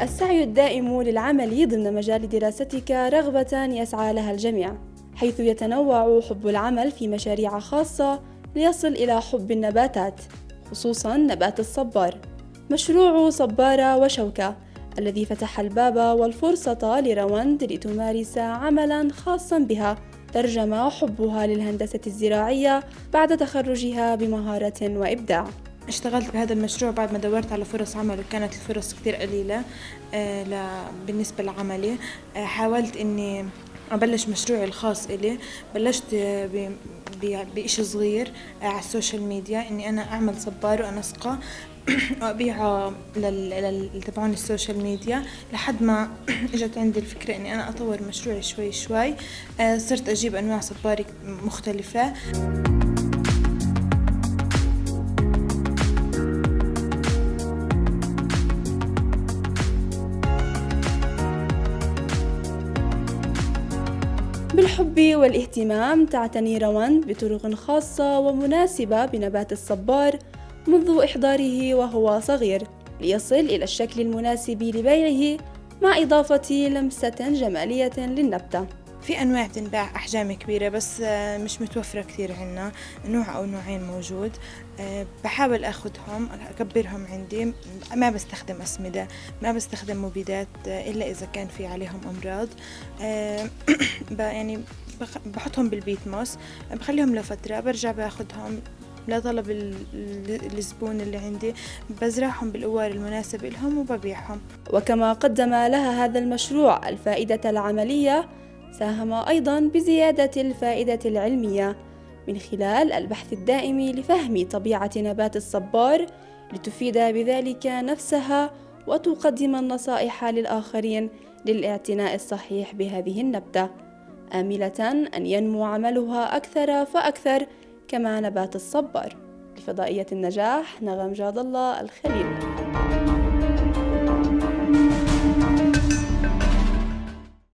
السعي الدائم للعمل ضمن مجال دراستك رغبة يسعى لها الجميع، حيث يتنوع حب العمل في مشاريع خاصة ليصل إلى حب النباتات، خصوصاً نبات الصبار. مشروع صبارة وشوكة الذي فتح الباب والفرصة لروند لتمارس عملاً خاصاً بها ترجم حبها للهندسة الزراعية بعد تخرجها بمهارة وإبداع. اشتغلت بهذا المشروع بعد ما دورت على فرص عمل، وكانت الفرص كتير قليلة بالنسبة لعملي. حاولت إني أبلش مشروعي الخاص إلي. بلشت بإشي صغير على السوشيال ميديا، إني أنا أعمل صبار وأنسقه وأبيعه تبعون السوشيال ميديا، لحد ما إجت عندي الفكرة إني أنا أطور مشروعي شوي شوي. صرت أجيب أنواع صباري مختلفة. بالحب والاهتمام تعتني روند بطرق خاصة ومناسبة بنبات الصبار منذ إحضاره وهو صغير ليصل إلى الشكل المناسب لبيعه، مع إضافة لمسة جمالية للنبتة. في أنواع بتنباع أحجام كبيرة بس مش متوفرة كتير عنا، نوع أو نوعين موجود. بحاول أخدهم أكبرهم عندي. ما بستخدم أسمدة، ما بستخدم مبيدات إلا إذا كان في عليهم أمراض. يعني بحطهم بالبيت موس، بخليهم لفترة، برجع باخدهم لطلب الزبون اللي عندي، بزرعهم بالأوار المناسب لهم وببيعهم. وكما قدم لها هذا المشروع الفائدة العملية، ساهم أيضاً بزيادة الفائدة العلمية من خلال البحث الدائم لفهم طبيعة نبات الصبار، لتفيد بذلك نفسها وتقدم النصائح للآخرين للاعتناء الصحيح بهذه النبتة، آملة أن ينمو عملها أكثر فأكثر كما نبات الصبار. لفضائية النجاح، نغم جاد الله الخليل.